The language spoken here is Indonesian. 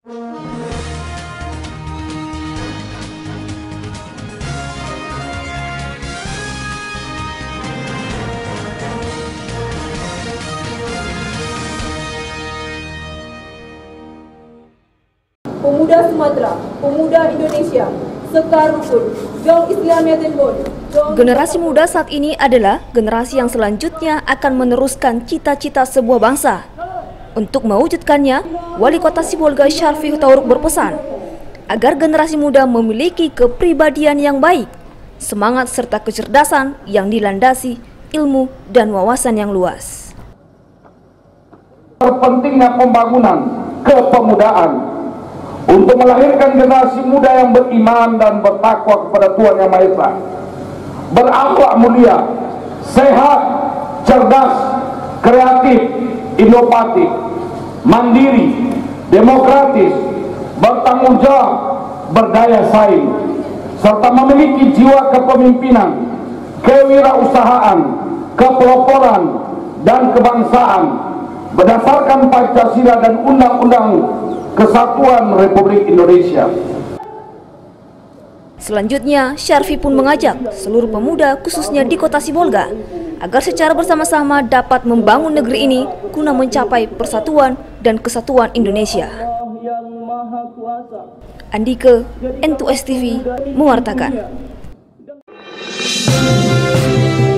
Pemuda Sumatera, pemuda Indonesia, Sekar Rukun, Jong Islamiyah Tenbon. Generasi muda saat ini adalah generasi yang selanjutnya akan meneruskan cita-cita sebuah bangsa. Untuk mewujudkannya, Wali Kota Sibolga Syarfi Hutauruk berpesan agar generasi muda memiliki kepribadian yang baik, semangat serta kecerdasan yang dilandasi ilmu dan wawasan yang luas. Pentingnya pembangunan kepemudaan untuk melahirkan generasi muda yang beriman dan bertakwa kepada Tuhan Yang Maha Esa, berakhlak mulia, sehat, cerdas, kreatif, inovatif, mandiri, demokratis, bertanggung jawab, berdaya saing, serta memiliki jiwa kepemimpinan, kewirausahaan, kepeloporan, dan kebangsaan berdasarkan Pancasila dan Undang-Undang Kesatuan Republik Indonesia. Selanjutnya, Syarfi pun mengajak seluruh pemuda khususnya di Kota Sibolga agar secara bersama-sama dapat membangun negeri ini guna mencapai persatuan dan kesatuan Indonesia. Andike, N2S TV, mewartakan.